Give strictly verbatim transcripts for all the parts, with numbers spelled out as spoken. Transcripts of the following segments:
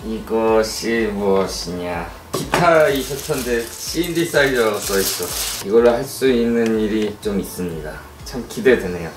이것이 무엇이냐? 기타 이셔츠인데 신디사이저라고 써있어. 이걸로 할 수 있는 일이 좀 있습니다. 참 기대되네요.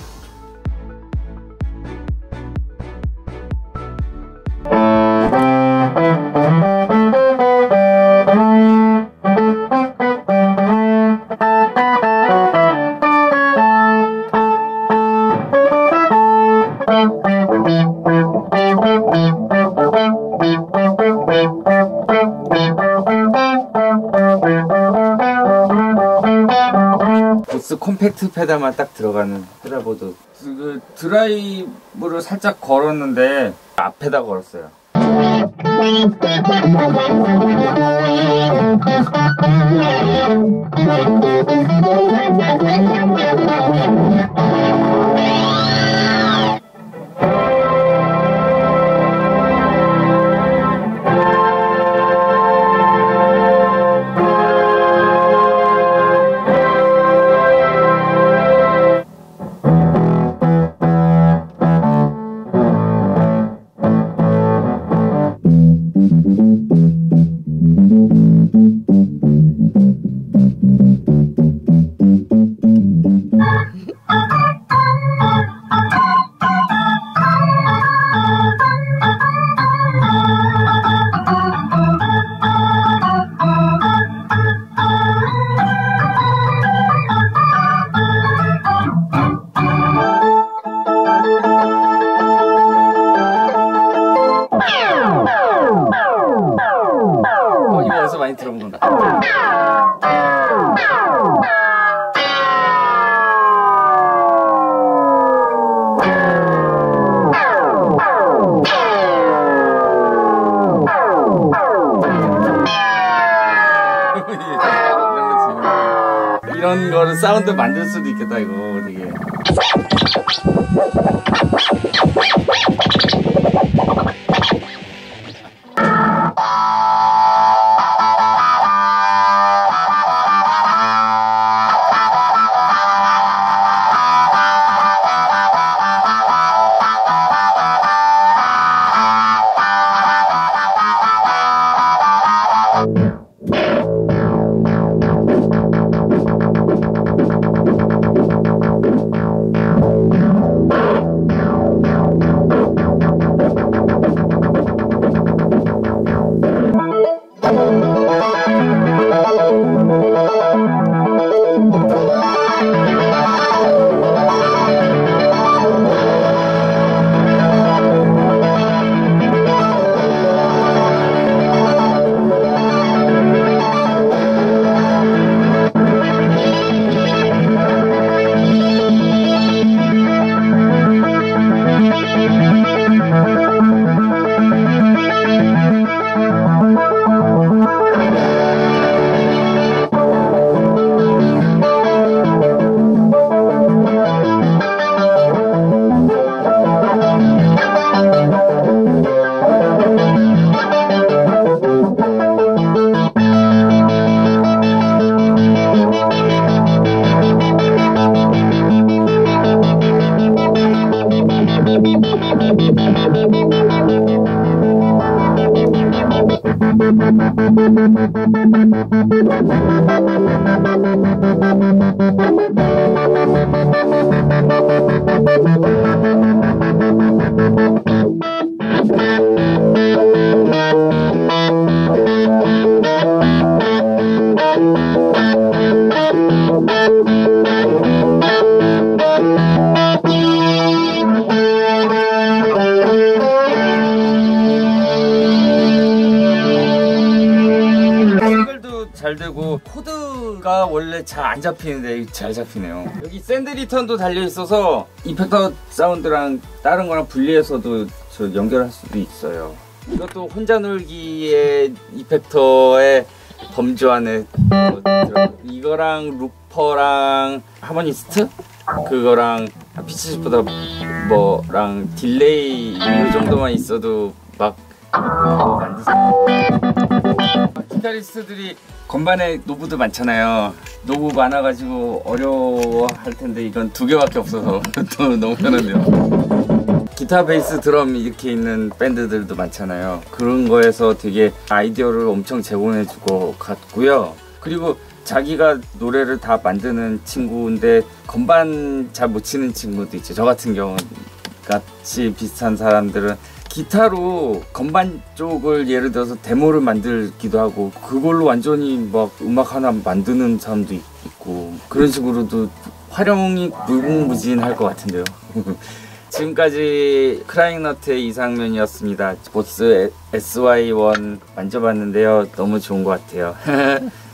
보스 콤팩트 페달만 딱 들어가는 페달보드. 그 드라이브를 살짝 걸었는데 앞에다 걸었어요. 많이 들어본 건다. 이런 거를 사운드 만들 수도 있겠다. 이거 되게 잘 되고 코드가 원래 잘 안 잡히는데 잘 잡히네요. 여기 샌드 리턴도 달려 있어서 이펙터 사운드랑 다른 거랑 분리해서도 저 연결할 수도 있어요. 이것도 혼자 놀기의 이펙터의 범주 안에 이거랑 루퍼랑 하모니스트 그거랑 피치보다 뭐랑 딜레이 이 정도만 있어도 막 만드세요. 기타리스트들이 건반에 노브도 많잖아요. 노브 많아가지고 어려워할 텐데 이건 두 개밖에 없어서 또 너무 편한데요. 기타, 베이스, 드럼 이렇게 있는 밴드들도 많잖아요. 그런 거에서 되게 아이디어를 엄청 제공해주고 갔고요. 그리고 자기가 노래를 다 만드는 친구인데 건반 잘 못 치는 친구도 있죠. 저 같은 경우 같이 비슷한 사람들은 기타로 건반 쪽을 예를 들어서 데모를 만들기도 하고 그걸로 완전히 막 음악 하나 만드는 사람도 있고 그런 식으로도 활용이 무궁무진할 것 같은데요. 지금까지 크라잉너트의 이상면이었습니다. 보스 에스와이 원 만져봤는데요. 너무 좋은 것 같아요.